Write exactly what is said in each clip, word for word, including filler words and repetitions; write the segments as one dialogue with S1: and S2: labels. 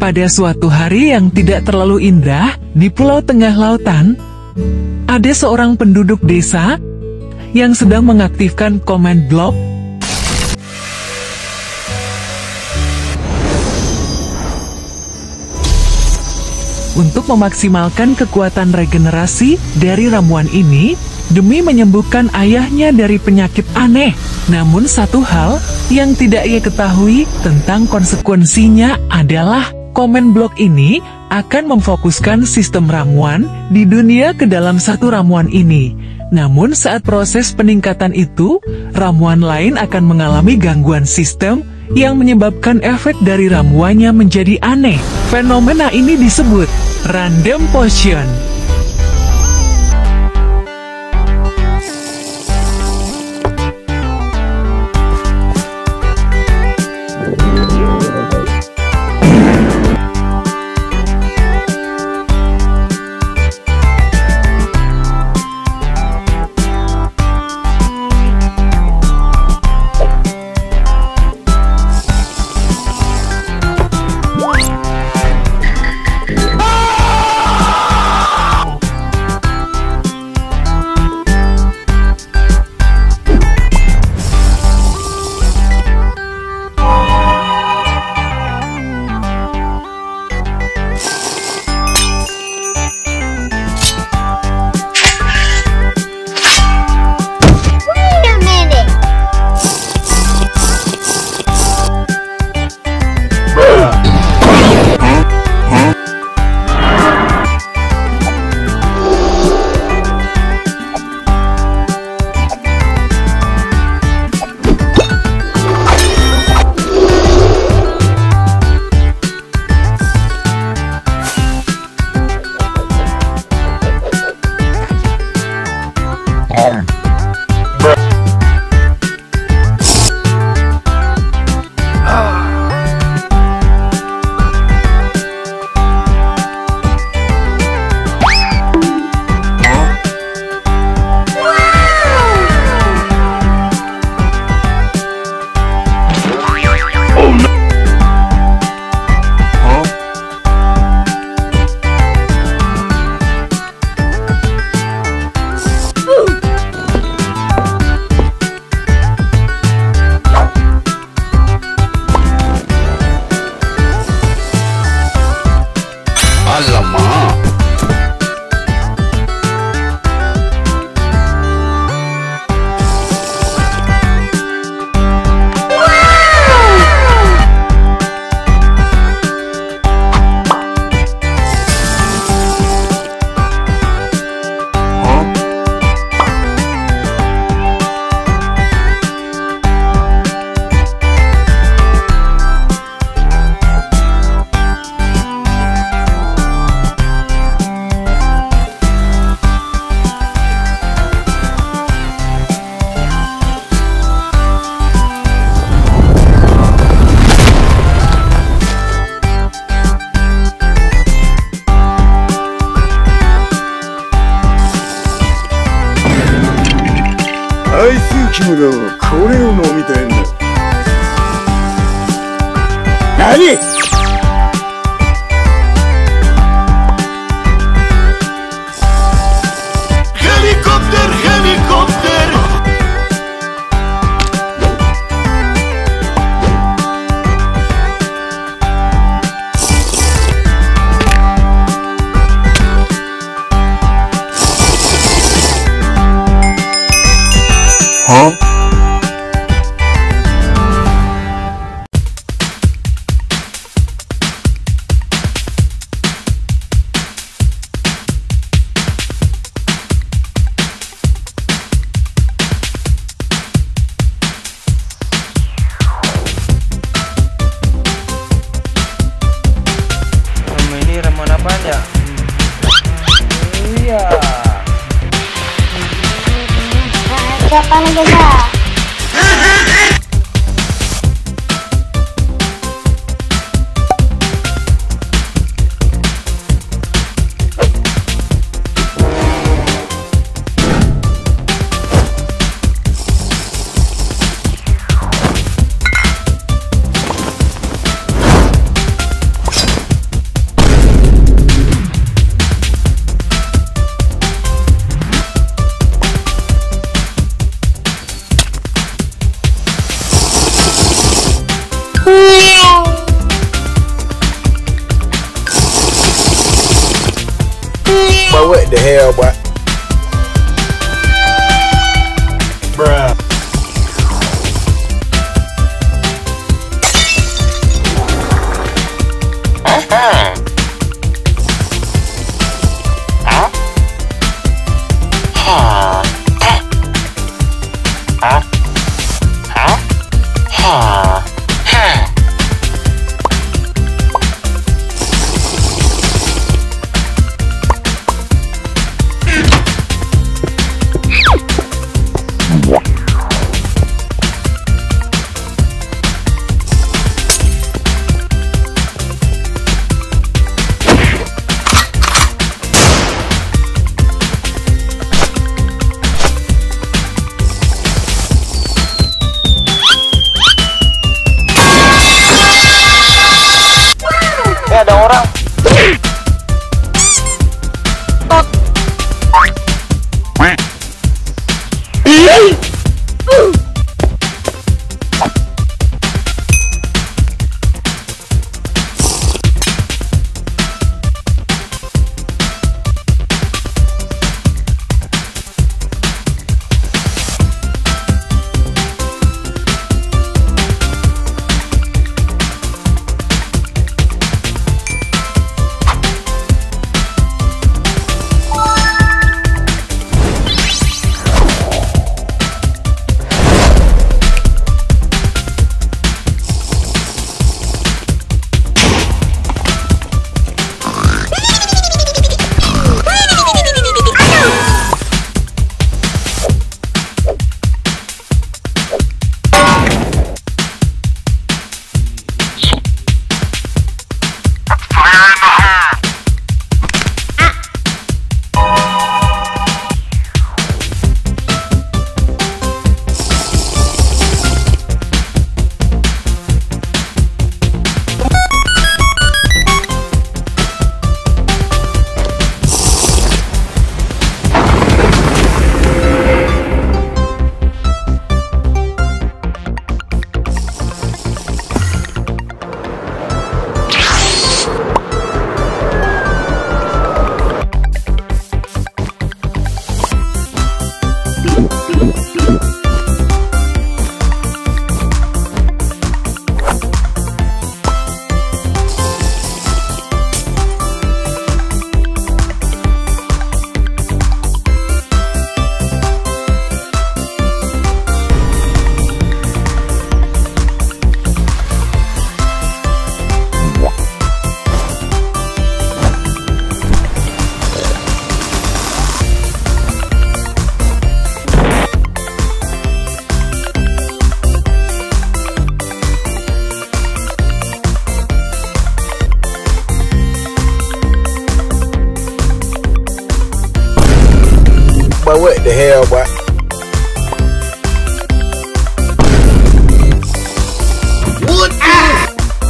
S1: Pada suatu hari yang tidak terlalu indah, di pulau tengah lautan, ada seorang penduduk desa yang sedang mengaktifkan command block. Untuk memaksimalkan kekuatan regenerasi dari ramuan ini, demi menyembuhkan ayahnya dari penyakit aneh. Namun satu hal yang tidak ia ketahui tentang konsekuensinya adalah command block ini akan memfokuskan sistem ramuan di dunia ke dalam satu ramuan ini. Namun saat proses peningkatan itu, ramuan lain akan mengalami gangguan sistem yang menyebabkan efek dari ramuannya menjadi aneh. Fenomena ini disebut random potion.
S2: Nani? Helikopter, helikopter. Huh?
S3: Siapa nih guys?
S4: But what the hell, boy? What? Ah!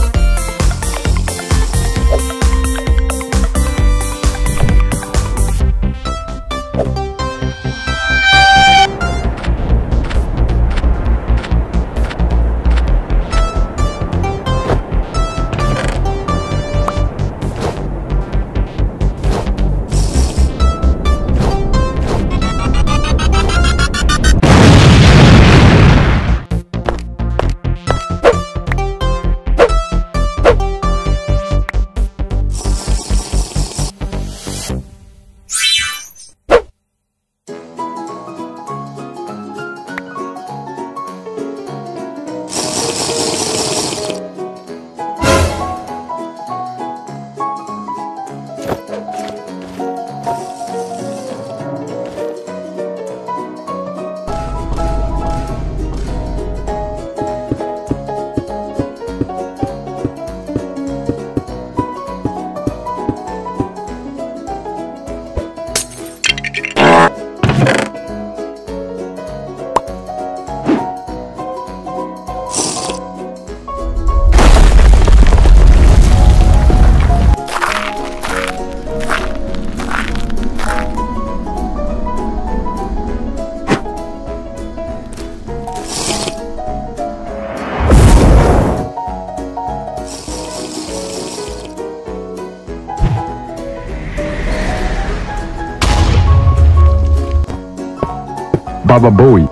S5: Baba Bowie.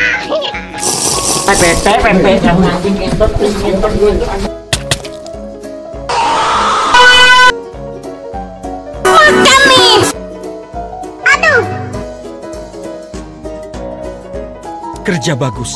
S6: Kerja bagus.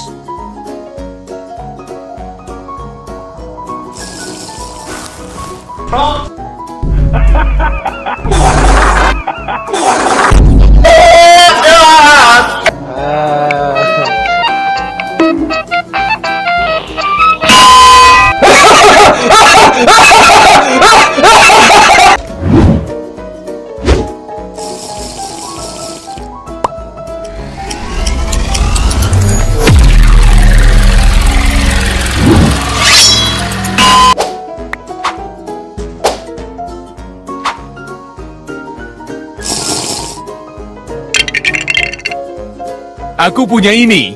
S2: Aku punya ini.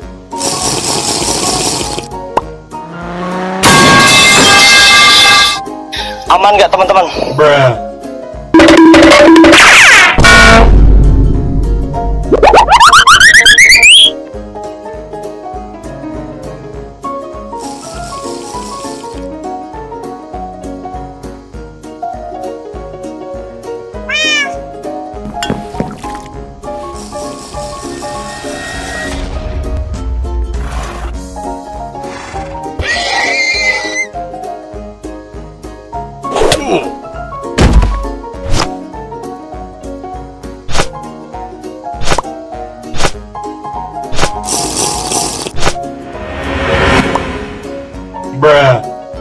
S7: Aman nggak teman-teman?
S2: Bruh. Bruh.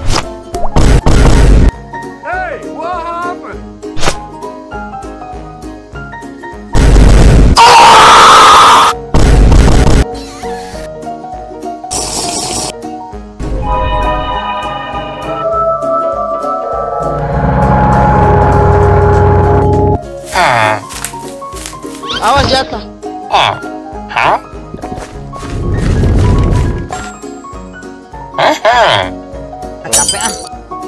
S5: Hey, what happened?
S7: Awas jatuh.
S4: Ah. Hah? Haha.
S7: Capek ah.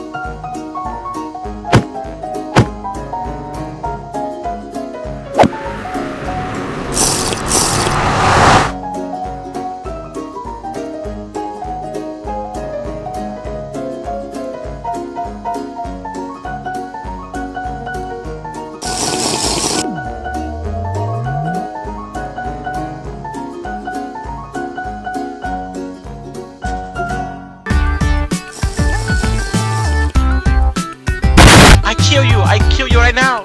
S8: I kill you, I kill you right now.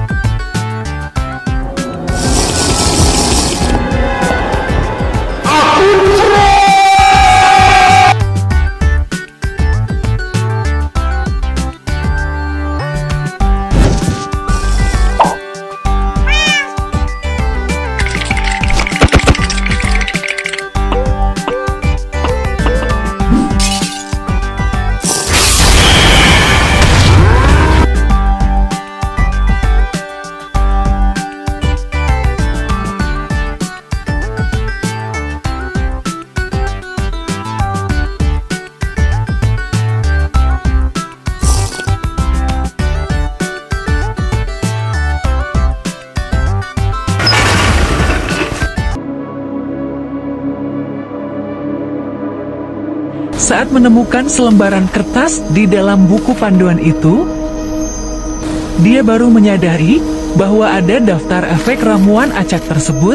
S1: Saat menemukan selembaran kertas di dalam buku panduan itu, dia baru menyadari bahwa ada daftar efek ramuan acak tersebut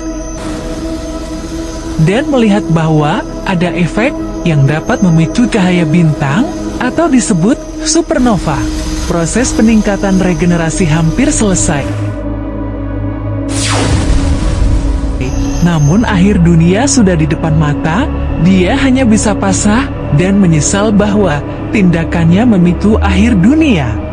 S1: dan melihat bahwa ada efek yang dapat memicu cahaya bintang atau disebut supernova. Proses peningkatan regenerasi hampir selesai. Namun akhir dunia sudah di depan mata, dia hanya bisa pasrah dan menyesal bahwa tindakannya memicu akhir dunia.